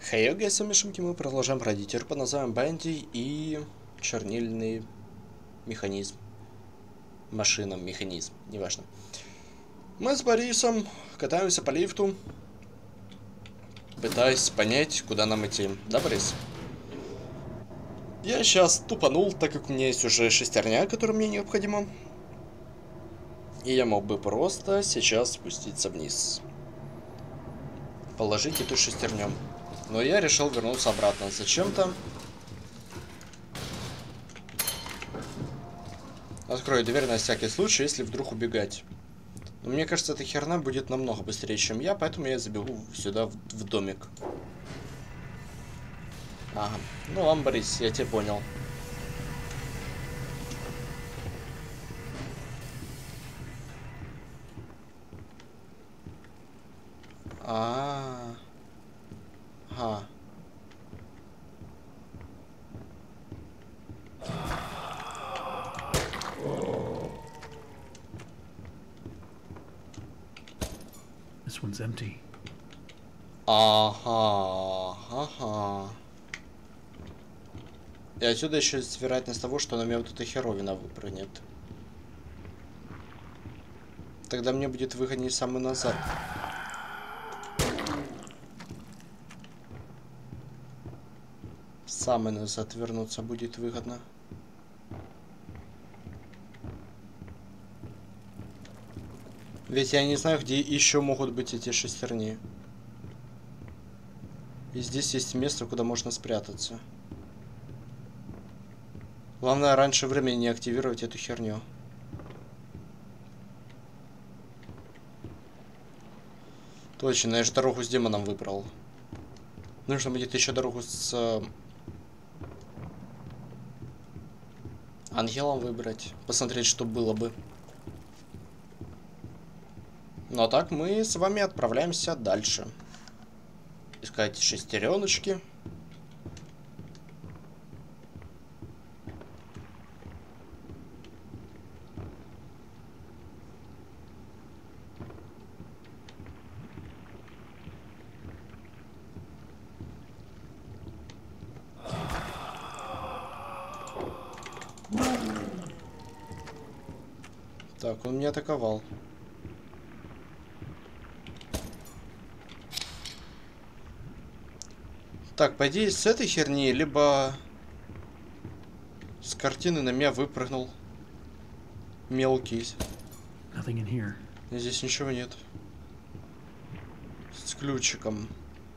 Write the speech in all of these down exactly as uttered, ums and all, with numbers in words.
Хей, гайсы, мишеньки, мы продолжаем пройдить игру под названием Бенди и чернильный механизм. Машина, механизм, неважно. Мы с Борисом катаемся по лифту, пытаясь понять, куда нам идти. Да, Борис? Я сейчас тупанул, так как у меня есть уже шестерня, которая мне необходима. И я мог бы просто сейчас спуститься вниз. Положить эту шестерню. Но я решил вернуться обратно. Зачем-то. Открою дверь на всякий случай, если вдруг убегать. Но мне кажется, эта херня будет намного быстрее, чем я, поэтому я забегу сюда, в, в домик. Ага. Ну ладно, Борис, я тебя понял. А, -а, -а. Ага. This one's empty. Ага, ага. И отсюда еще есть вероятность того, что на меня вот эта херовина выпрыгнет. Тогда мне будет выгоднее самый назад. Самый назад вернуться будет выгодно. Ведь я не знаю, где еще могут быть эти шестерни. И здесь есть место, куда можно спрятаться. Главное, раньше времени не активировать эту херню. Точно, я же дорогу с демоном выбрал. Нужно будет еще дорогу с э, ангелом выбрать. Посмотреть, что было бы. Ну а так мы с вами отправляемся дальше. Искать шестереночки. Так, он меня атаковал. Так, по идее, с этой херни, либо с картины на меня выпрыгнул мелкий. Здесь ничего нет. С ключиком.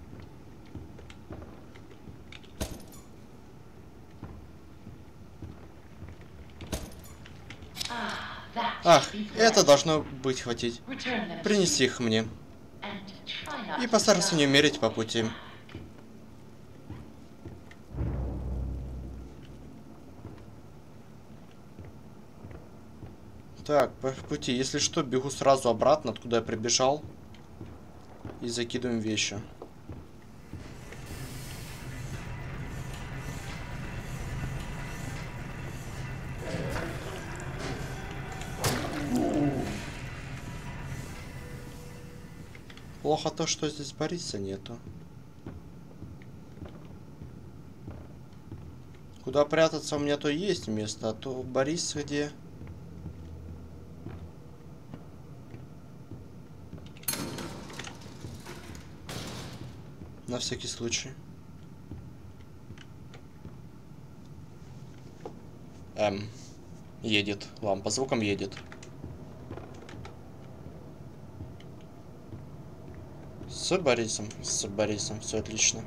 Ах, это должно быть хватить. Принеси их мне. И постарайся не умереть по пути. Так, по пути, если что, бегу сразу обратно, откуда я прибежал. И закидываем вещи. Плохо то, что здесь Бориса нету. Куда прятаться у меня то есть место, а то Борис где... На всякий случай. Эм, едет. Вам по звукам едет. С Борисом. С Борисом. Все отлично.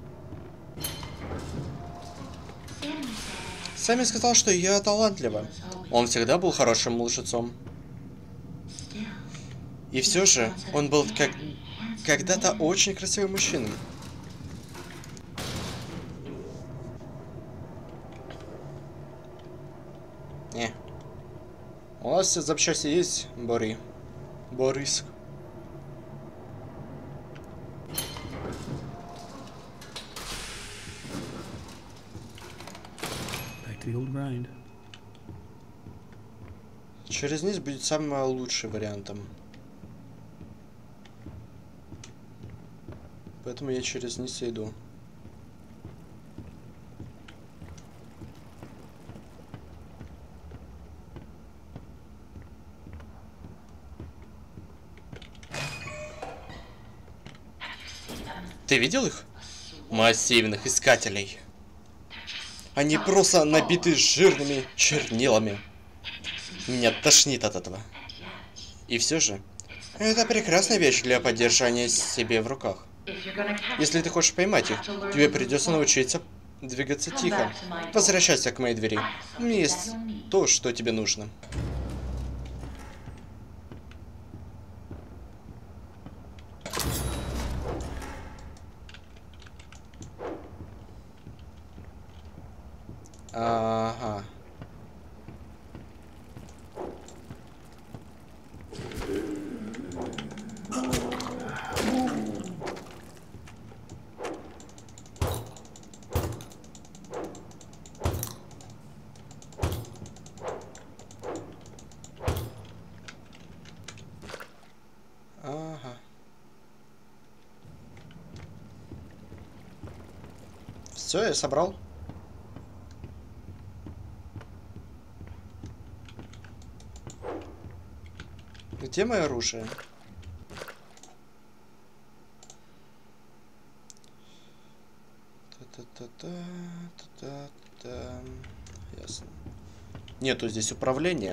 Сэмми сказал, что я талантлива. Он всегда был хорошим лжецом. И все же, он был как... когда-то очень красивым мужчиной. Не. У нас все запчасти есть, Бори. Борис. Через низ будет самым лучшим вариантом. Поэтому я через низ иду. Ты видел их? Массивных искателей. Они просто набиты жирными чернилами. Меня тошнит от этого. И все же, это прекрасная вещь для поддержания себе в руках. Если ты хочешь поймать их, тебе придется научиться двигаться тихо. Возвращайся к моей двери. У меня есть то, что тебе нужно. Ага. Ага. Все, я собрал. Где мое оружие? Та-та-та-та-та-та-та. Ясно. Нету здесь управления.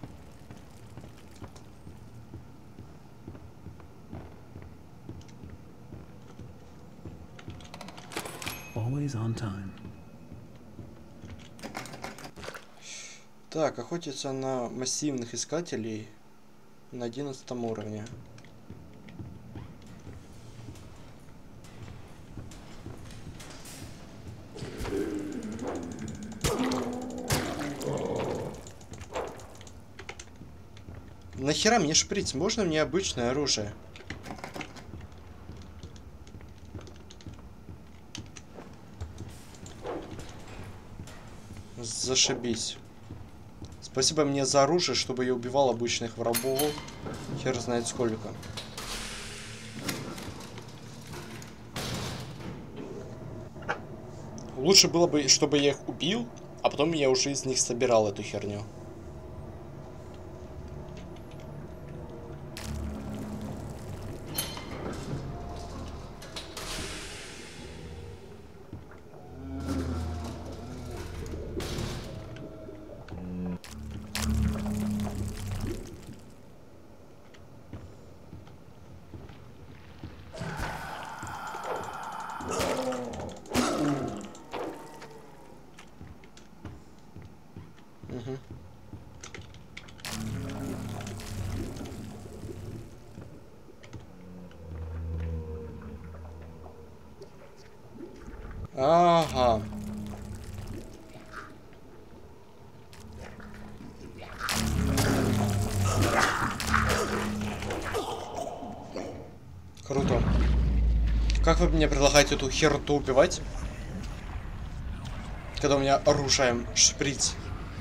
Always on time. Так, охотиться на массивных искателей на одиннадцатом уровне. Нахера мне шприц? Можно мне обычное оружие? Зашибись. Спасибо мне за оружие, чтобы я убивал обычных врагов. Хер знает сколько. Лучше было бы, чтобы я их убил, а потом я уже из них собирал эту херню. Угу. Ага. Круто. Как вы мне предлагаете эту херню убивать? Когда у меня оружием шприц.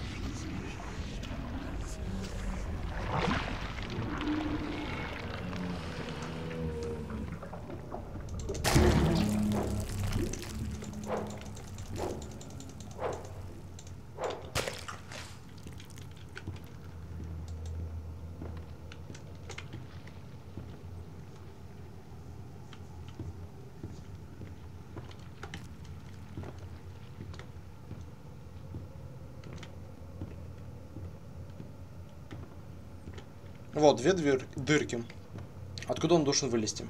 Вот, две дверь, дырки. Откуда он должен вылезти?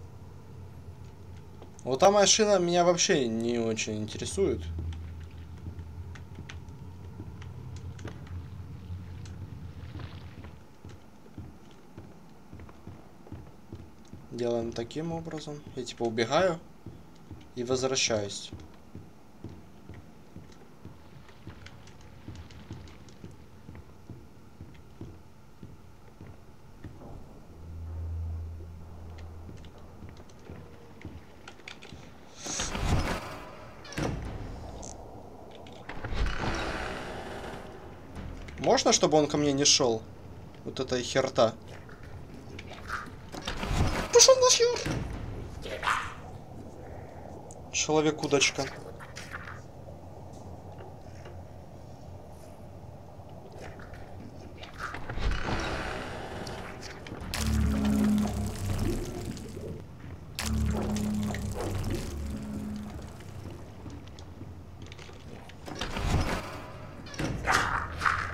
Вот та машина меня вообще не очень интересует. Делаем таким образом. Я типа убегаю и возвращаюсь. Можно, чтобы он ко мне не шел? Вот эта херта. Пошел нахер! Человек-удочка.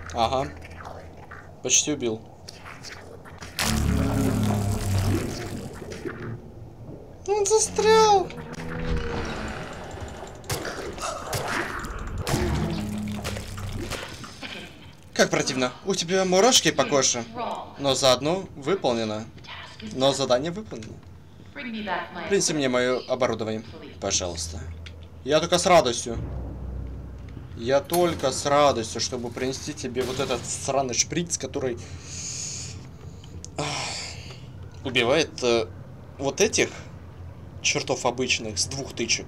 Ага. Почти убил. Он застрял. Как противно. У тебя мурашки по коже. Но заодно выполнено. Но задание выполнено. Принеси мне мое оборудование. Пожалуйста. Я только с радостью. Я только с радостью, чтобы принести тебе вот этот сраный шприц, который убивает э, вот этих чертов обычных с двух тычек.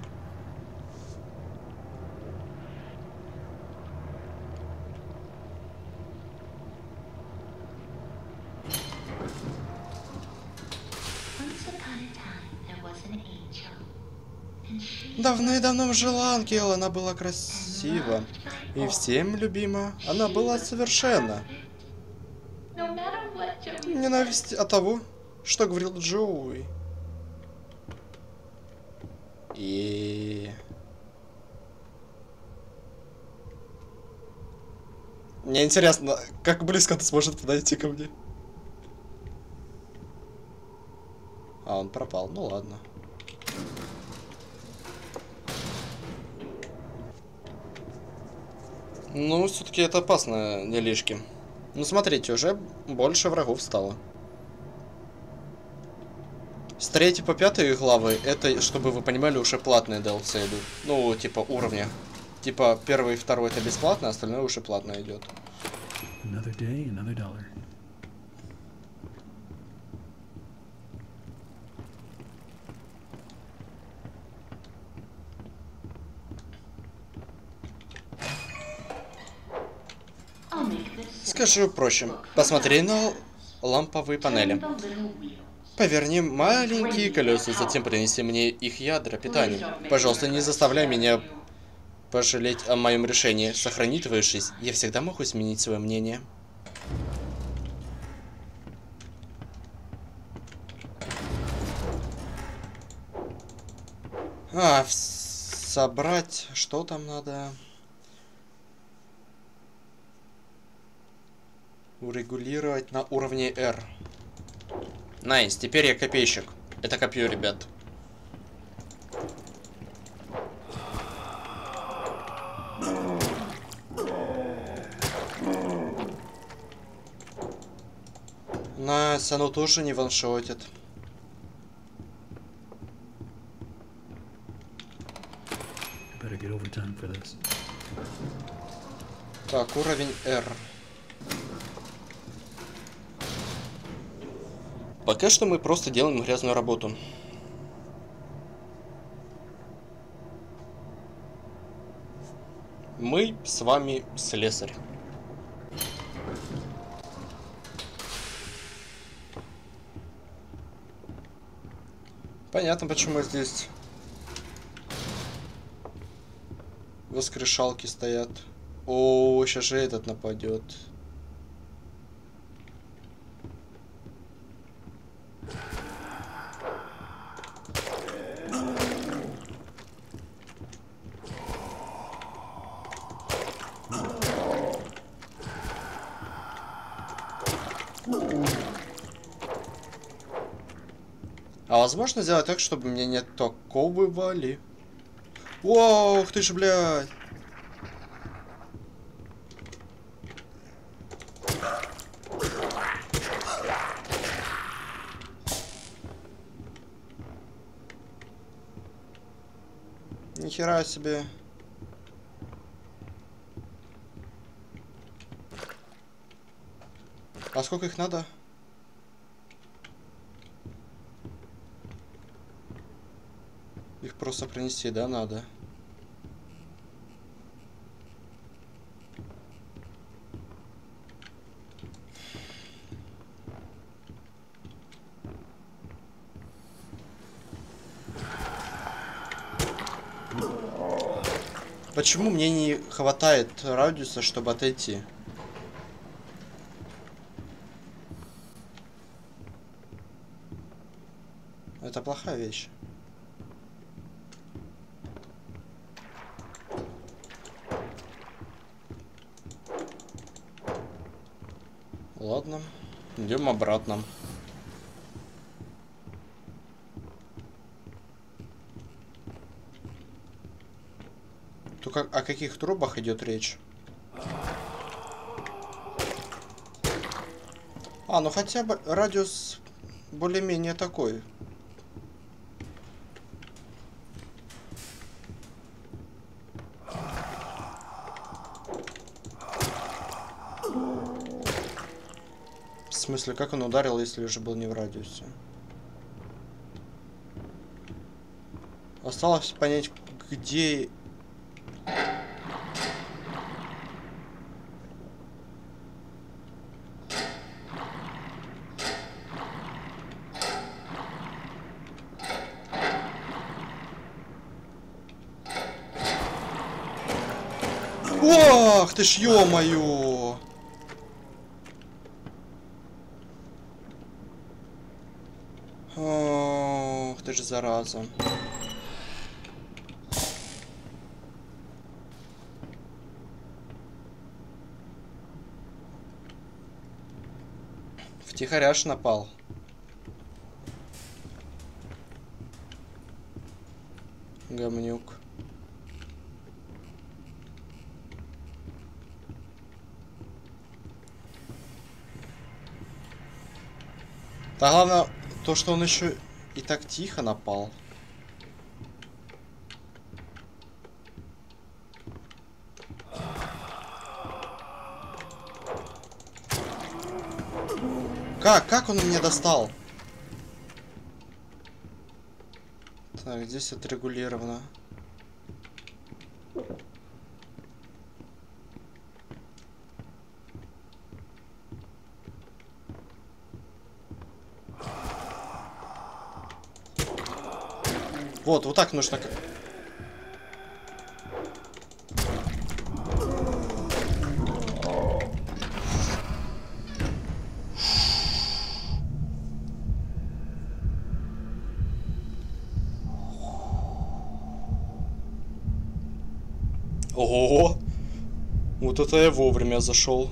Давно-давно жила ангел, она была красива. И всем любима. Она была совершенна. Ненависть от того, что говорил Джоуи. И... Мне интересно, как близко он сможет подойти ко мне. А, он пропал. Ну ладно. Ну, все-таки это опасно, делишки. Ну, смотрите, уже больше врагов стало. С третьей по пятой главы, это, чтобы вы понимали, уже платные ди эл си идут. Ну, типа уровня. Типа первый и второй это бесплатно, а остальное уже платно идет. Another day, another dollar. Скажу проще. Посмотри на ламповые панели. Поверни маленькие колеса, затем принеси мне их ядра питания. Пожалуйста, не заставляй меня пожалеть о моем решении. Сохрани твою жизнь. Я всегда могу изменить свое мнение. А, собрать... Что там надо? Урегулировать на уровне R. Найс, теперь я копейщик. Это копье, ребят. Найс, оно тоже не ваншотит. Так, уровень R. Пока что мы просто делаем грязную работу. Мы с вами слесарь. Понятно, почему здесь воскрешалки стоят. О, сейчас же этот нападет. А возможно сделать так, чтобы мне не такого вали? Воу, ты ж, блядь. Нихера себе. А сколько их надо? Их просто принести, да, надо? Почему мне не хватает радиуса, чтобы отойти? Это плохая вещь. Ладно, идем обратно. Только о каких трубах идет речь? А, ну хотя бы радиус более-менее такой. В смысле, как он ударил, если уже был не в радиусе? Осталось понять, где... Ох, ты ж, ё-моё! Ох, ты ж зараза. Втихаря ж напал. Гомнюк. Да главное, то, что он еще и так тихо напал. Как? Как он меня достал? Так, здесь отрегулировано. Вот, вот так нужно. Ого! Вот это я вовремя зашел.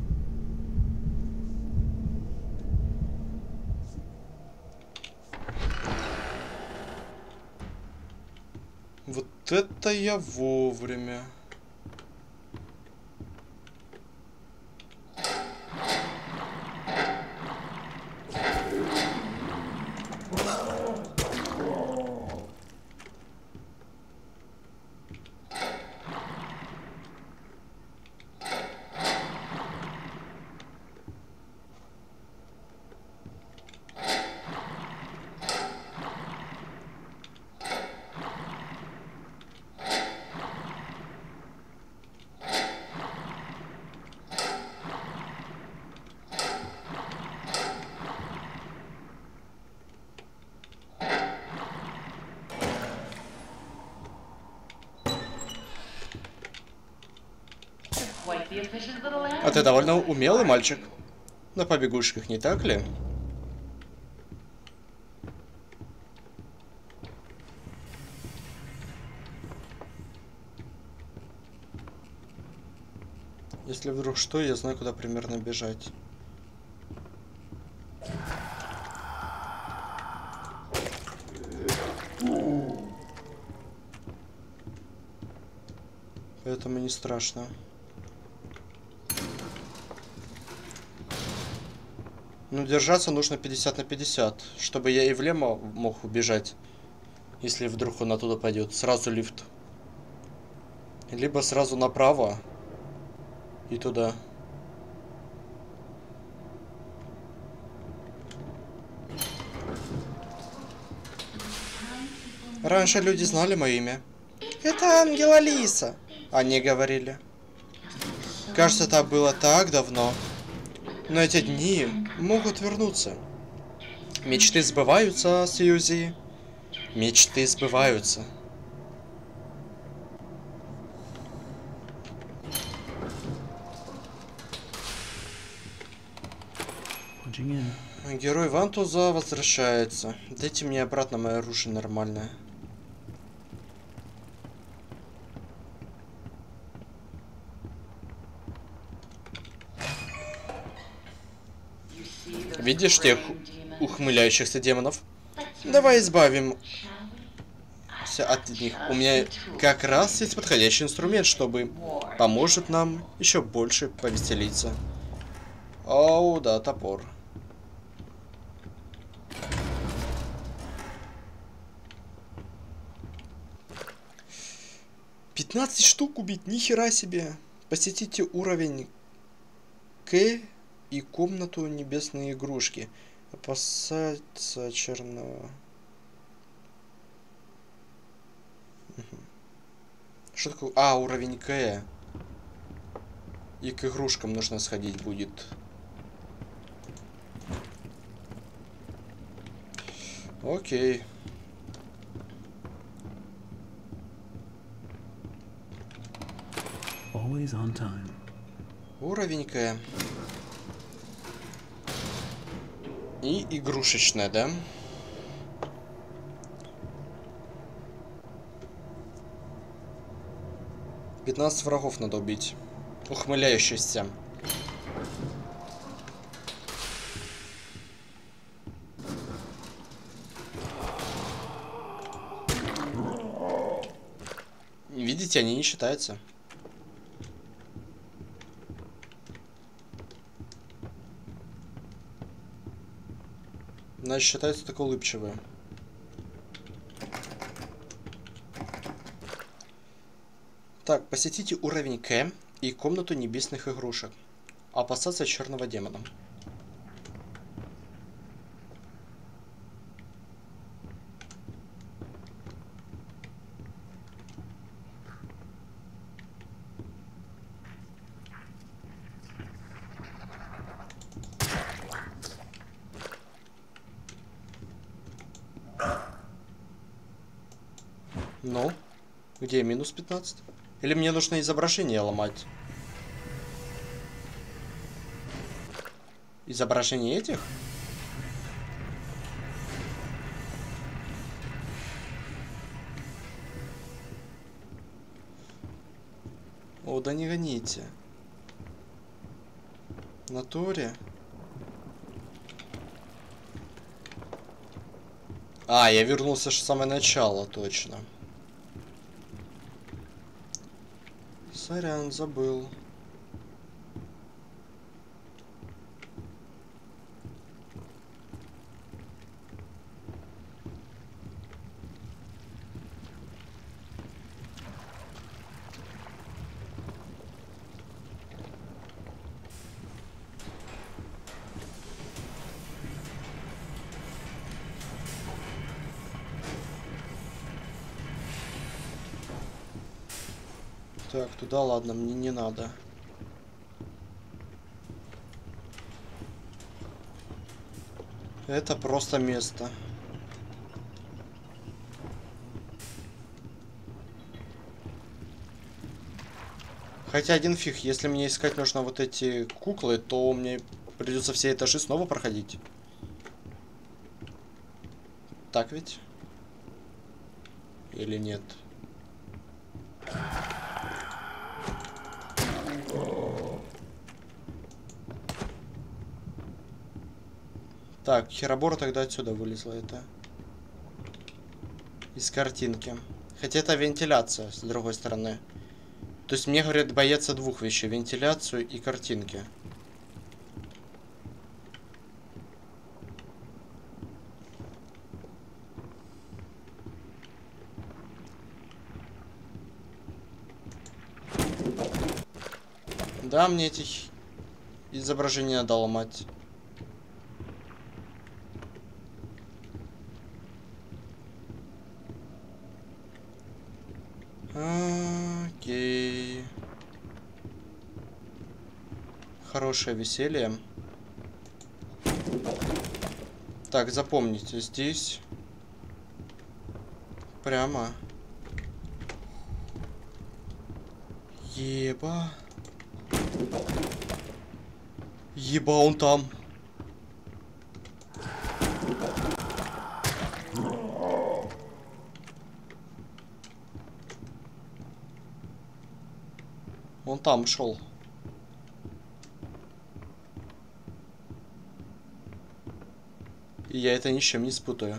Вот это я вовремя. А ты довольно умелый мальчик. На побегушках, не так ли? Если вдруг что, я знаю, куда примерно бежать. Поэтому не страшно. Ну, держаться нужно пятьдесят на пятьдесят, чтобы я и влево мог убежать, если вдруг он оттуда пойдет. Сразу лифт. Либо сразу направо и туда. Раньше люди знали мое имя. Это ангел Алиса, они говорили. Кажется, это было так давно. Но эти дни могут вернуться. Мечты сбываются, Сьюзи. Мечты сбываются. Герой Вантуза возвращается. Дайте мне обратно мое оружие нормальное. Видишь тех ухмыляющихся демонов? Давай избавимся от них. У меня как раз есть подходящий инструмент, чтобы поможет нам еще больше повеселиться. Оу, да, топор. пятнадцать штук убить, нихера себе. Посетите уровень К и комнату небесной игрушки. Опасаться черного. Что такое? А, уровень К. И к игрушкам нужно сходить будет. Окей. Always on time. Уровень К. И игрушечная, да? пятнадцать врагов надо убить. Ухмыляющихся. Видите, они не считаются. Значит, считаются только улыбчивые. Так, посетите уровень К и комнату небесных игрушек. Опасаться черного демона. Ну, где минус пятнадцать? Или мне нужно изображение ломать? Изображение этих? О, да не гоните. В натуре. А, я вернулся в самое начало, точно. Сорян, забыл. Так, туда ладно, мне не надо. Это просто место. Хотя один фиг, если мне искать нужно вот эти куклы, то мне придется все этажи снова проходить. Так ведь? Или нет? Так, Херобора тогда отсюда вылезла это. Из картинки. Хотя это вентиляция, с другой стороны. То есть мне говорят бояться двух вещей. Вентиляцию и картинки. Да, мне этих изображений надо ломать. Окей. Хорошее веселье. Так, запомните, здесь прямо. Еба. Еба, он там. Он там шел. И я это ни с чем не спутаю.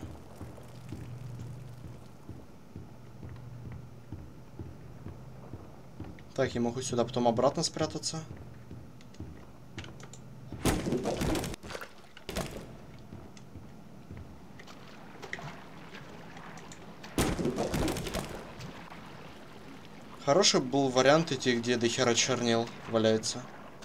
Так, я могу сюда потом обратно спрятаться. Хороший был вариант идти, где до хера чернил валяется.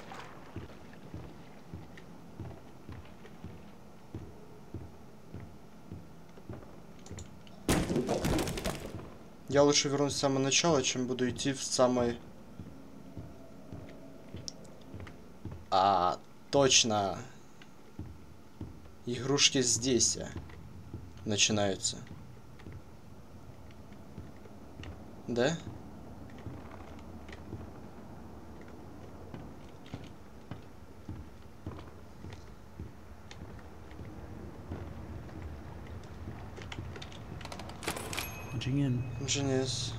Я лучше вернусь с самого начала, чем буду идти в самый... А, точно. Игрушки здесь начинаются. Да? Genius.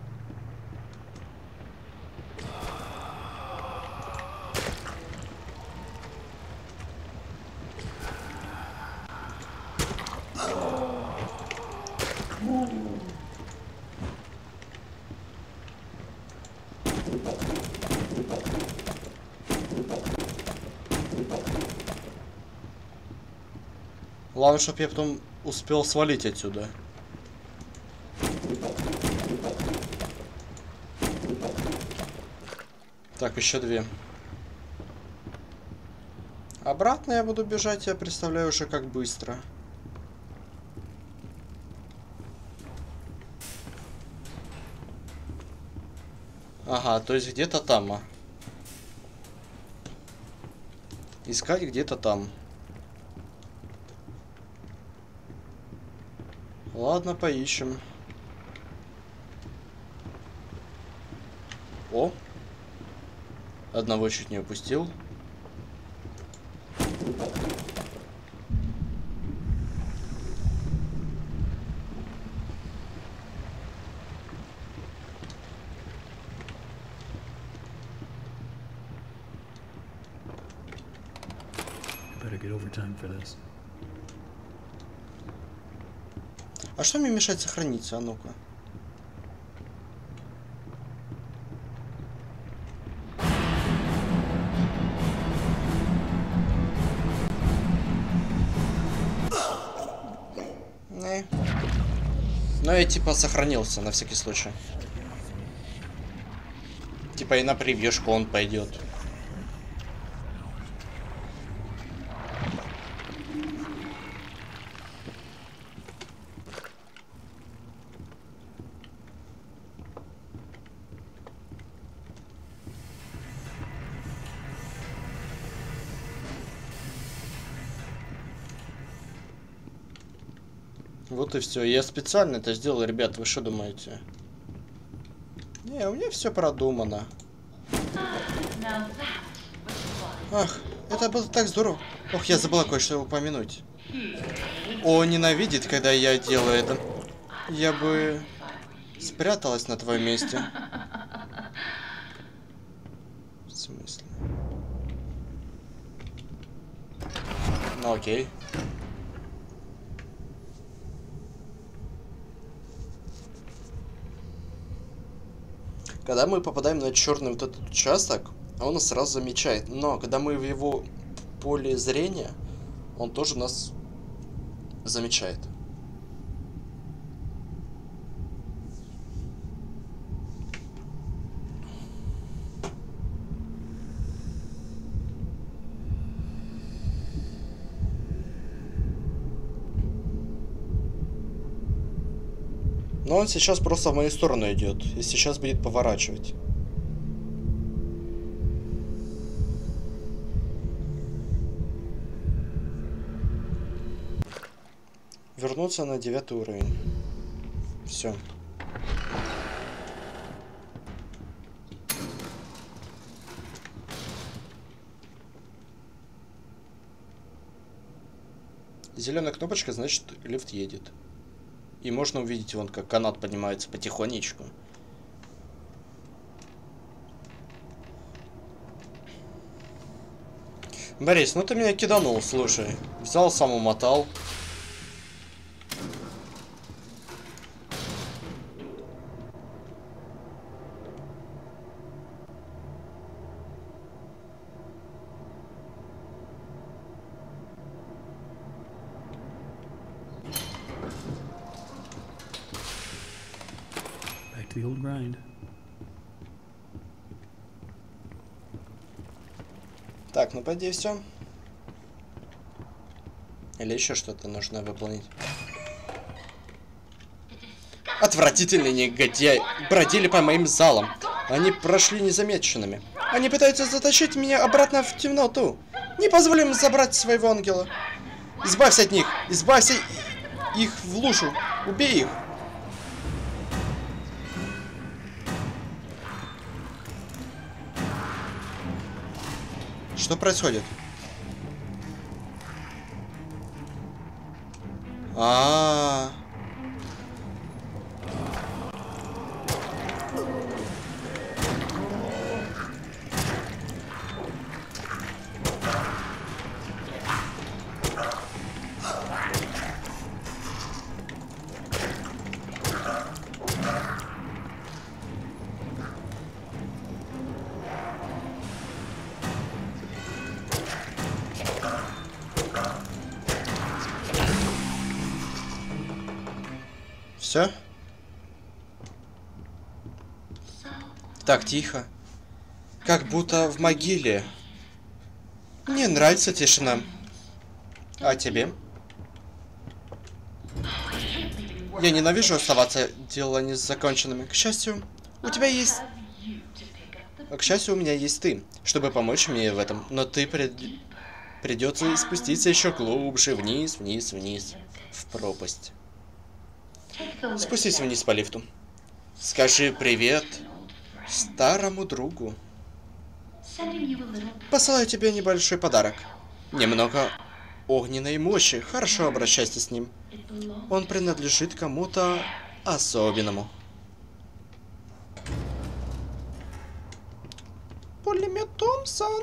Главное, чтобы я потом успел свалить отсюда. Так, еще две. Обратно я буду бежать, я представляю уже как быстро. Ага, то есть где-то там. А. Искать где-то там. Ладно, поищем. О! Одного чуть не упустил. А что мне мешает сохраниться? А ну-ка. Не. Но я типа сохранился на всякий случай. Типа и на превьюшку он пойдет. Вот и все. Я специально это сделал, ребят. Вы что думаете? Не, у меня все продумано. Ах, это было так здорово. Ох, я забыла кое-что упомянуть. О, ненавидит, когда я делаю это. Я бы спряталась на твоем месте. В смысле? Ну окей. Когда мы попадаем на черный вот этот участок, он нас сразу замечает. Но когда мы в его поле зрения, он тоже нас замечает. Но он сейчас просто в мою сторону идет. И сейчас будет поворачивать. Вернуться на девятый уровень. Все. Зеленая кнопочка, значит, лифт едет. И можно увидеть, вон, как канат поднимается потихонечку. Борис, ну ты меня киданул, слушай. Взял, сам умотал. Back to the old grind. Так, ну пойди все. Или еще что-то нужно выполнить. Отвратительные негодяи бродили по моим залам. Они прошли незамеченными. Они пытаются затащить меня обратно в темноту. Не позволим им забрать своего ангела. Избавься от них. Избавься их в лужу. Убей их. Что происходит? А-а-а. Все? Так, тихо. Как будто в могиле. Мне нравится тишина. А тебе? Я ненавижу оставаться дела незаконченными. К счастью, у тебя есть... К счастью, у меня есть ты, чтобы помочь мне в этом. Но ты прид... придется спуститься еще глубже, вниз, вниз, вниз, в пропасть. Спустись вниз по лифту. Скажи привет старому другу. Посылаю тебе небольшой подарок. Немного огненной мощи. Хорошо обращайся с ним. Он принадлежит кому-то особенному. Пулемет Томпсон.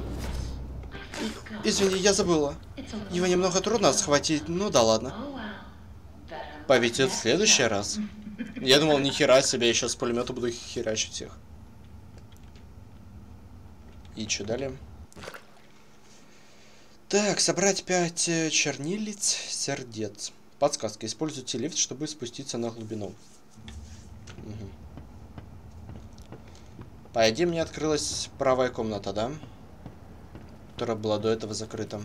Извини, я забыла. Его немного трудно схватить, ну да ладно. Повезет в следующий раз. Я думал, ни хера себе, я сейчас с пулемета буду херачить всех. И что далее? Так, собрать пять чернилиц сердец. Подсказка. Используйте лифт, чтобы спуститься на глубину. Угу. По идее, мне открылась правая комната, да? Которая была до этого закрыта.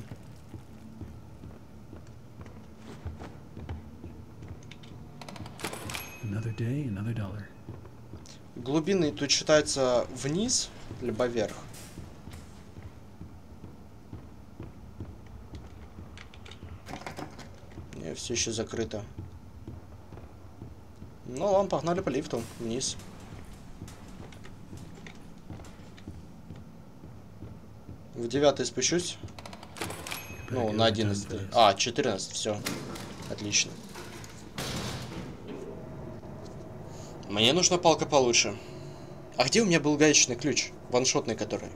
Another day, another dollar. Глубины тут считается вниз, либо вверх. Не, все еще закрыто. Ну ладно, погнали по лифту вниз. В девятый спущусь. Ну, на одиннадцатый. А, четырнадцать, все. Отлично. Мне нужна палка получше. А где у меня был гаечный ключ? Ваншотный который.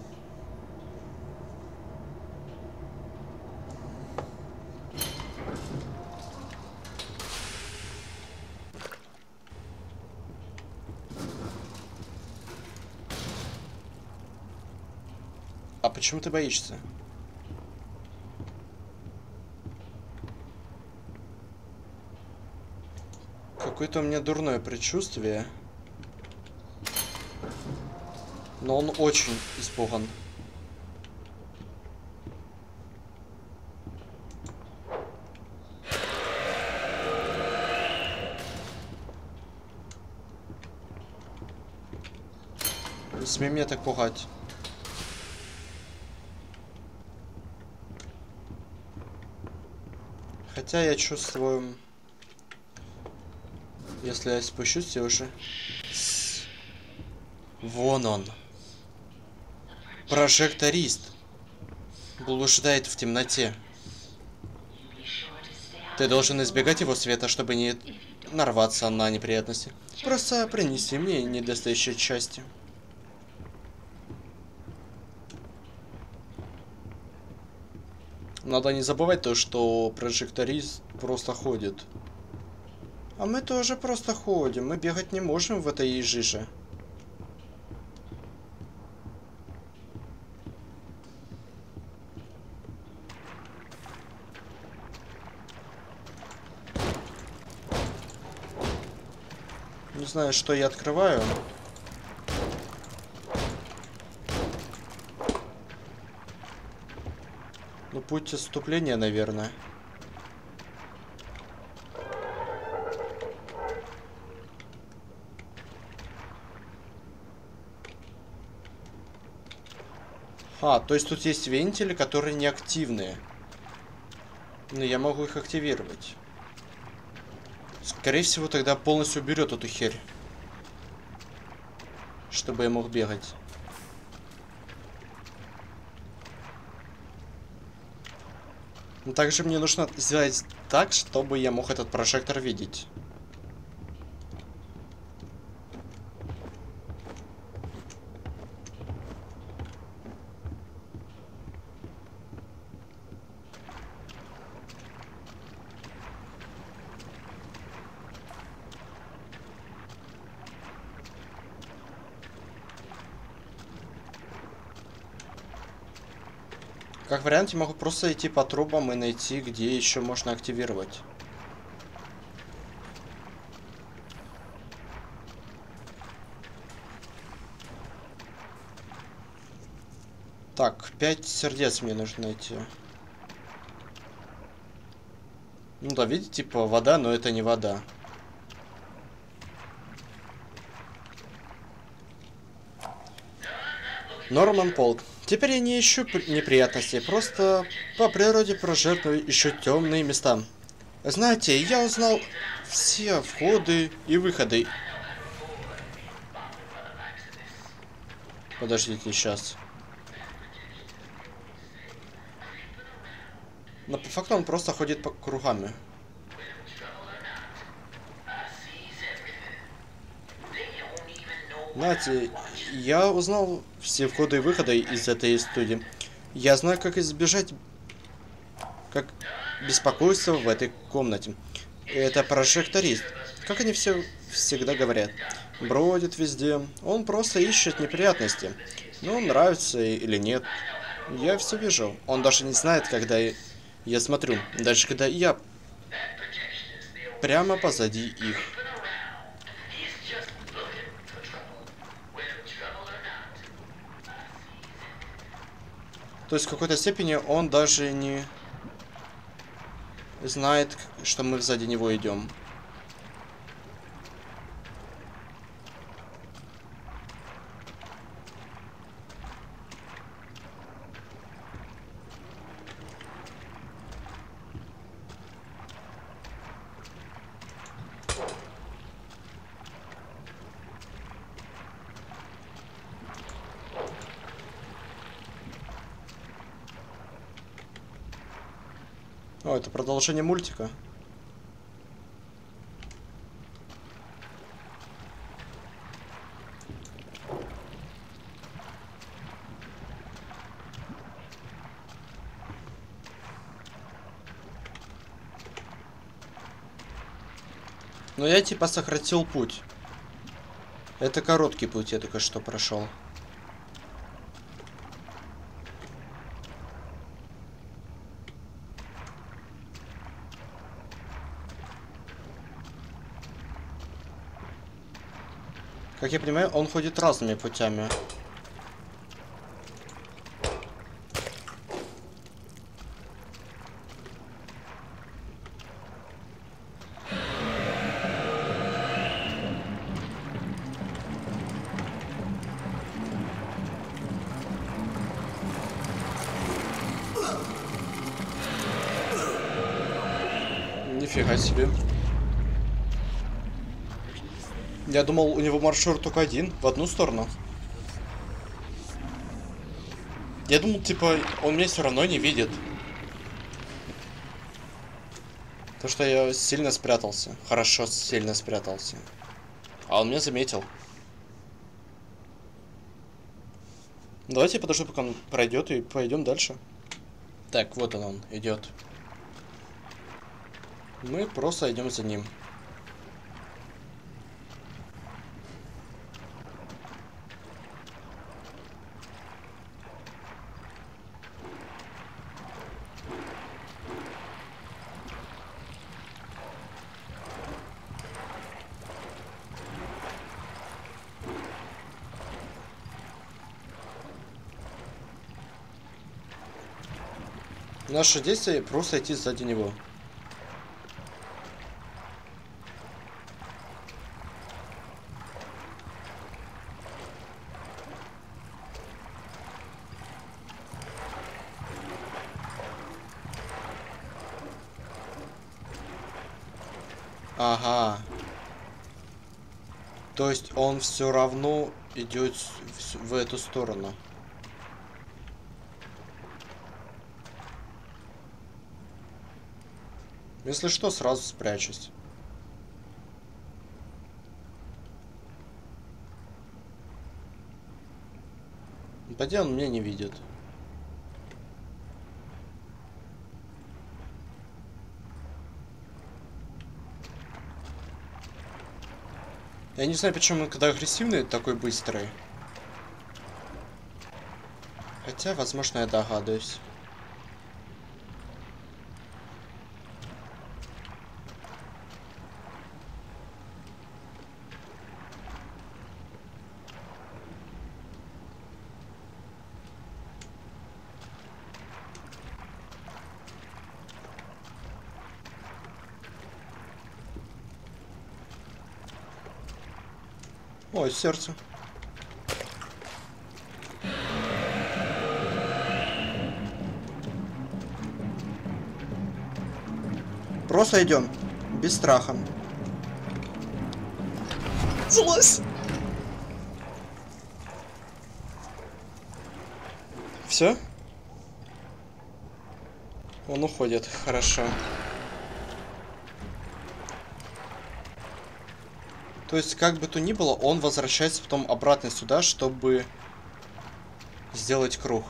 А почему ты боишься? Какое-то у меня дурное предчувствие. Но он очень испуган. Не смей меня так пугать. Хотя я чувствую... Если я спущусь, я уже... Вон он. Прожекторист. Блуждает в темноте. Ты должен избегать его света, чтобы не нарваться на неприятности. Просто принеси мне недостающие части. Надо не забывать то, что прожекторист просто ходит. А мы тоже просто ходим. Мы бегать не можем в этой жиже. Не знаю, что я открываю. Ну, путь отступления, наверное. А, то есть тут есть вентили, которые неактивные. Но я могу их активировать. Скорее всего, тогда полностью уберет эту херь. Чтобы я мог бегать. Но также мне нужно сделать так, чтобы я мог этот прожектор видеть. Как вариант, я могу просто идти по трубам и найти, где еще можно активировать. Так, пять сердец мне нужно найти. Ну да, видите, типа вода, но это не вода. Норман Полк. Теперь я не ищу неприятностей, просто по природе прожертвую ищу темные места. Знаете, я узнал все входы и выходы. Подождите, сейчас. Но по факту он просто ходит по кругами. Знаете, я узнал все входы и выходы из этой студии. Я знаю, как избежать... Как беспокойства в этой комнате. Это прожекторист. Как они все всегда говорят. Бродит везде. Он просто ищет неприятности. Ну, нравится или нет. Я все вижу. Он даже не знает, когда я, я смотрю. Даже когда я прямо позади их. То есть в какой-то степени он даже не знает, что мы сзади него идем. О, это продолжение мультика. Но я типа сократил путь. Это короткий путь, я только что прошел. Как я понимаю, он ходит разными путями. Нифига себе. Я думал, у него маршрут только один, в одну сторону. Я думал, типа, он меня все равно не видит. То, что я сильно спрятался. Хорошо сильно спрятался. А он меня заметил. Давайте я подожду, пока он пройдет, и пойдем дальше. Так, вот он, он идет. Мы просто идем за ним. Наше действие просто идти сзади него. Ага. То есть он все равно идет в, в эту сторону. Если что, сразу спрячусь. Пойди, он меня не видит. Я не знаю, почему он когда агрессивный, такой быстрый. Хотя, возможно, я догадываюсь. Ой, сердце. Просто идем. Без страха. Злость. Все? Он уходит. Хорошо. То есть, как бы то ни было, он возвращается потом обратно сюда, чтобы сделать круг.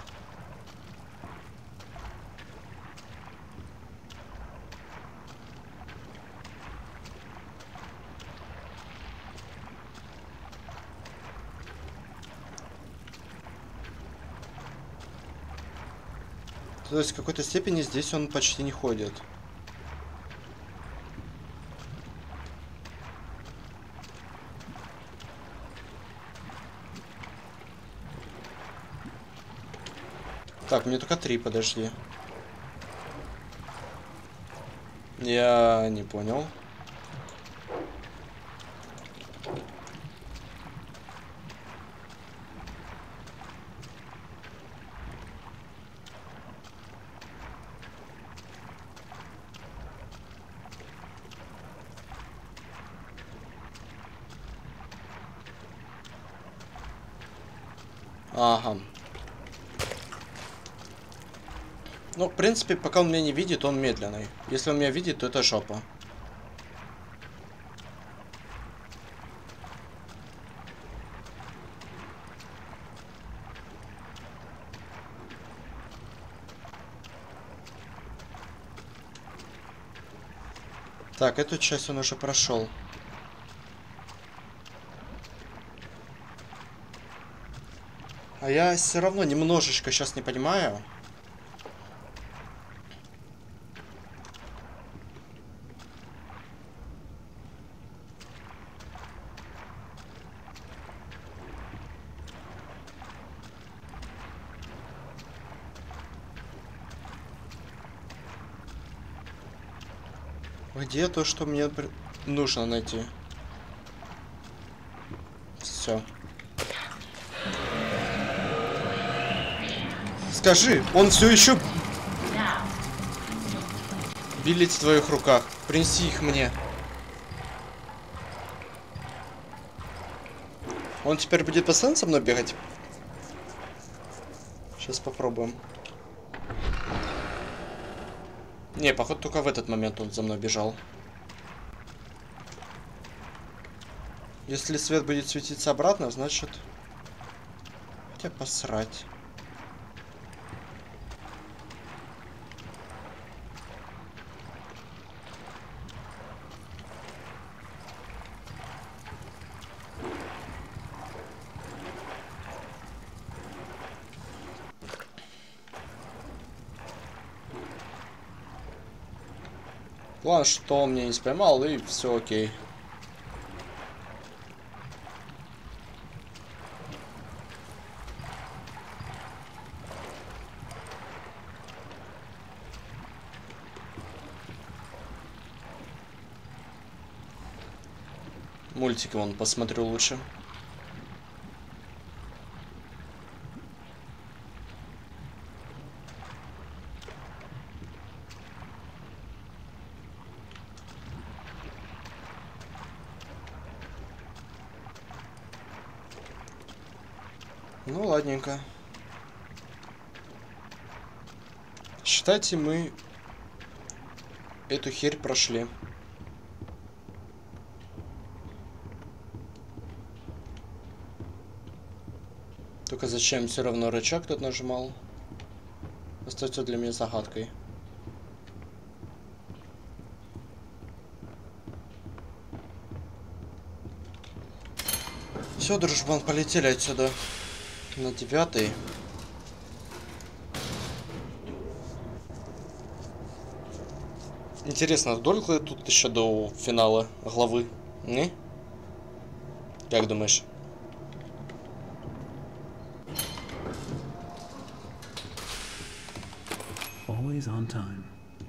То есть, в какой-то степени здесь он почти не ходит. Так, мне только три, подожди. Я не понял. Ага. Ну, в принципе, пока он меня не видит, он медленный. Если он меня видит, то это жопа. Так, эту часть он уже прошел. А я все равно немножечко сейчас не понимаю. Где то, что мне нужно найти? Все. Скажи, он все еще билет в твоих руках. Принеси их мне. Он теперь будет постоянно со мной бегать? Сейчас попробуем. Не, походу только в этот момент он за мной бежал. Если свет будет светиться обратно, значит... Хотя посрать. Главное, что он меня не споймал, и все окей. Мультики вон посмотрю лучше. Ну, ладненько. Считайте, мы эту херь прошли. Только зачем все равно рычаг тут нажимал? Остается для меня загадкой. Все, дружбан, полетели отсюда. На девятый. Интересно, долго тут еще до финала главы? Не? Как думаешь? Always on time.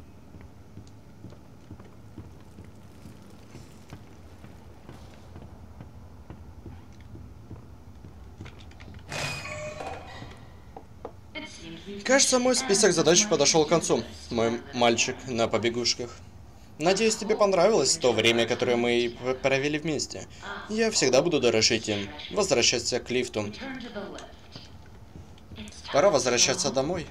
Кажется, мой список задач подошел к концу, мой мальчик на побегушках. Надеюсь, тебе понравилось то время, которое мы провели вместе. Я всегда буду дорожить им. Возвращайся к лифту. Пора возвращаться домой.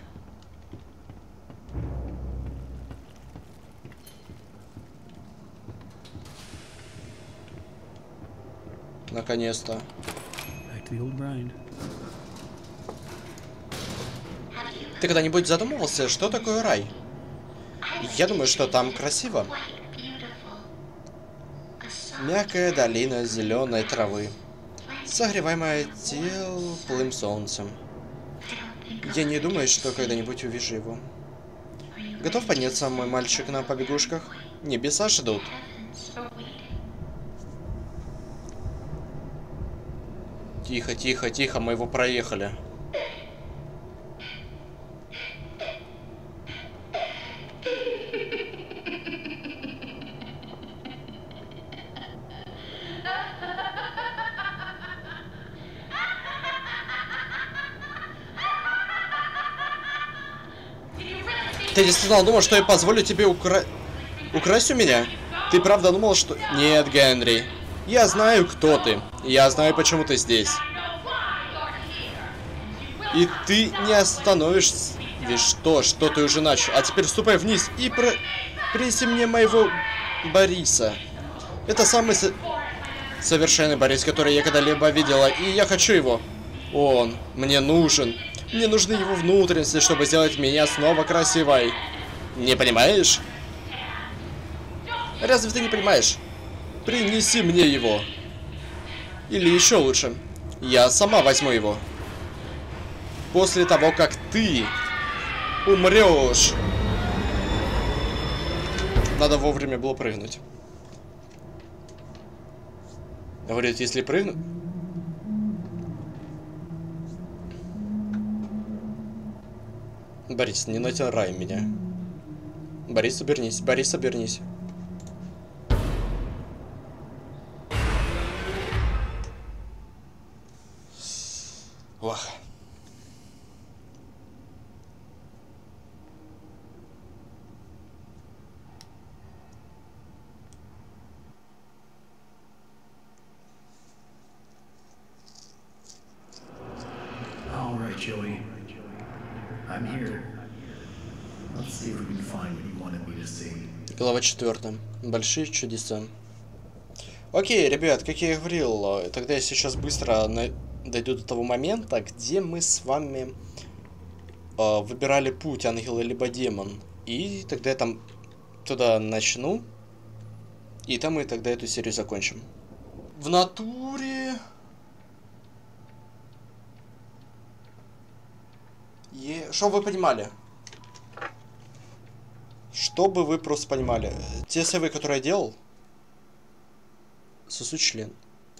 Наконец-то. Back to the old grind. Ты когда-нибудь задумывался, что такое рай? Я думаю, что там красиво. Мягкая долина зеленой травы, согреваемая теплым солнцем. Я не думаю, что когда-нибудь увижу его. Готов подняться, мой мальчик, на побегушках? Небеса ждут. Тихо, тихо, тихо, мы его проехали. Ты действительно думал, что я позволю тебе укра... украсть у меня? Ты правда думал, что... Нет, Генри. Я знаю, кто ты. Я знаю, почему ты здесь. И ты не остановишься. Ведь что, что ты уже начал? А теперь ступай вниз и про... принеси мне моего Бориса. Это самый со... совершенный Борис, который я когда-либо видела. И я хочу его. Он мне нужен. Мне нужны его внутренности, чтобы сделать меня снова красивой. Не понимаешь? Разве ты не понимаешь? Принеси мне его. Или еще лучше, я сама возьму его. После того, как ты умрешь. Надо вовремя было прыгнуть. Говорит, если прыгну... Борис, не натирай меня. Борис, обернись. Борис, обернись. Ох. All right, Joey. I'm here. Let's see if we can find what you wanted me to see. Глава четвёртая. Большие чудеса. Окей, ребят, как я и говорил, тогда я сейчас быстро на... дойду до того момента, где мы с вами э, выбирали путь, ангел либо демон. И тогда я там туда начну. И там мы тогда эту серию закончим. В натуре... Е... Что вы понимали? Чтобы вы просто понимали, те сейвы, которые я делал, сосу член.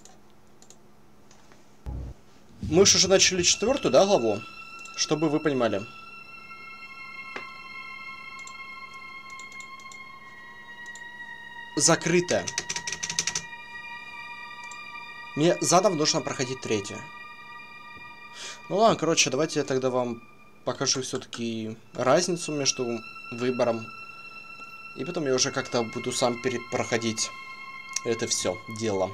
Мы же уже начали четвертую, да, главу? Чтобы вы понимали. Закрытая. Мне заново нужно проходить третью. Ну ладно, короче, давайте я тогда вам покажу все-таки разницу между выбором. И потом я уже как-то буду сам проходить это все дело.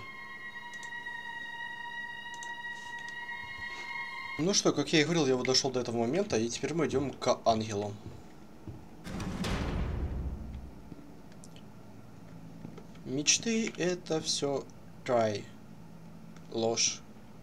Ну что, как я и говорил, я вот дошел до этого момента, и теперь мы идем к ангелу. Мечты — это все рай. Ложь.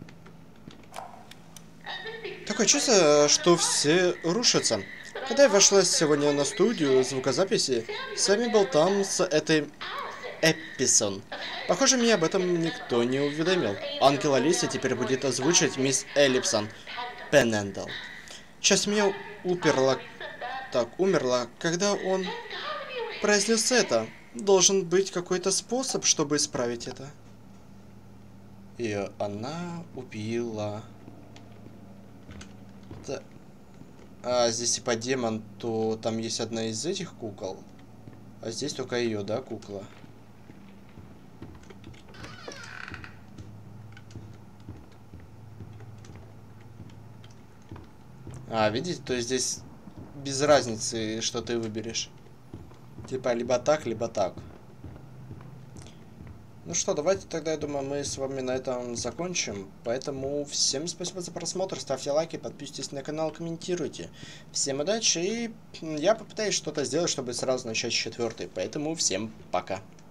Такое чувство, что все рушатся. Когда я вошла сегодня на студию звукозаписи, с вами был там с этой Эпписон. Похоже, меня об этом никто не уведомил. Ангел Алисия теперь будет озвучивать мисс Эллипсон Пенендал. Часть меня уперла... Так, умерла, когда он произнес это. Должен быть какой-то способ, чтобы исправить это. И она убила... Да. А здесь типа демон, то там есть одна из этих кукол. А здесь только ее, да, кукла? А, видите, то есть здесь без разницы, что ты выберешь. Типа либо так, либо так. Ну что, давайте тогда, я думаю, мы с вами на этом закончим. Поэтому всем спасибо за просмотр, ставьте лайки, подписывайтесь на канал, комментируйте. Всем удачи, и я попытаюсь что-то сделать, чтобы сразу начать с четвертой. Поэтому всем пока.